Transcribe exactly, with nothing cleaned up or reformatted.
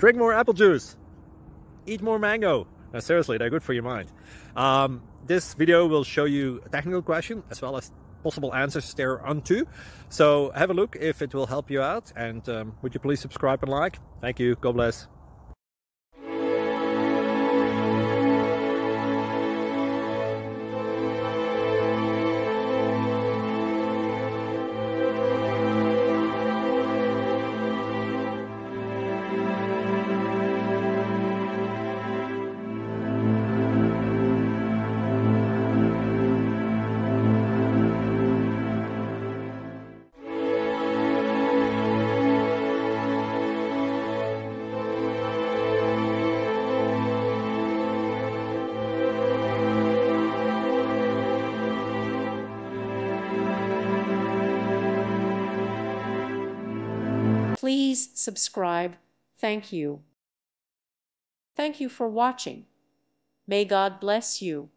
drink more apple juice, eat more mango. No, seriously, they're good for your mind. Um, this video will show you a technical question as well as possible answers thereunto. So have a look if it will help you out, and um, would you please subscribe and like? Thank you. God bless. Please subscribe. Thank you. Thank you for watching. May God bless you.